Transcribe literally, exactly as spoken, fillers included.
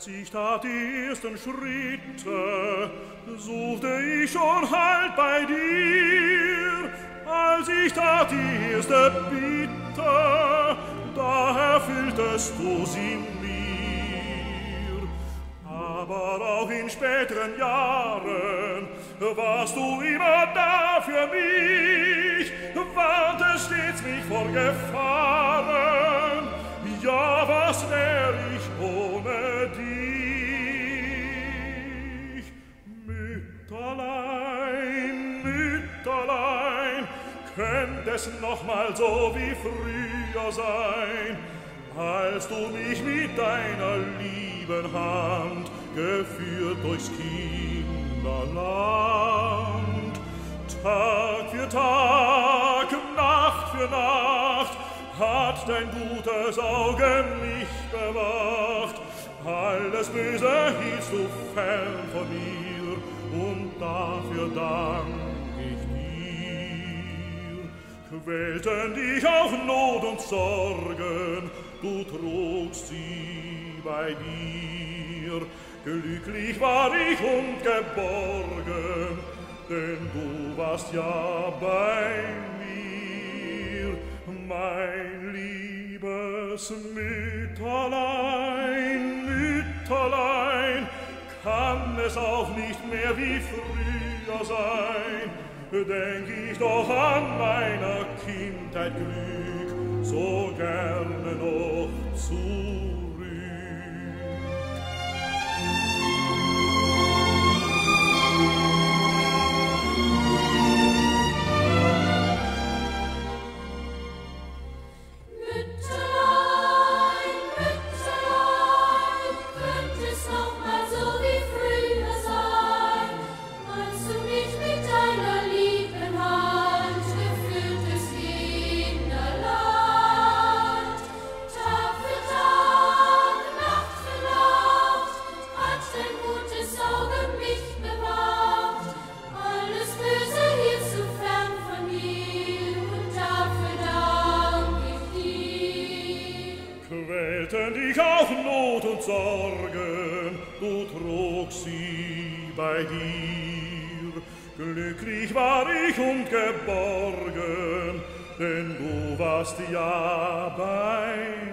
Als ich tat die ersten Schritte, suchte ich schon Halt bei dir. Als ich tat die erste Bitte, da erfülltest du sie mir. Aber auch in späteren Jahren warst du immer da für mich, warntest stets mich vor Gefahren. Ja, was wär ich ohne dich? Mütterlein, Mütterlein, könnte es noch mal so wie früher sein, als du mich mit deiner lieben Hand geführt durchs Kinderland. Tag für Tag, Nacht für Nacht hat dein gutes Auge mich bewacht. Alles Böse hieltst du fern von mir, und dafür dank ich dir. Quälten dich auch Not und Sorgen, du trugst sie bei dir. Glücklich war ich und geborgen, denn du warst ja bei mir. Mein liebes Mütterlein, Mütterlein, kann es auch nicht mehr wie früher sein. Denk ich doch an meiner Kindheit Glück so gerne noch zurück. Quälten dich auch Not und Sorgen, du trugst sie bei dir. Glücklich war ich und geborgen, denn du warst ja bei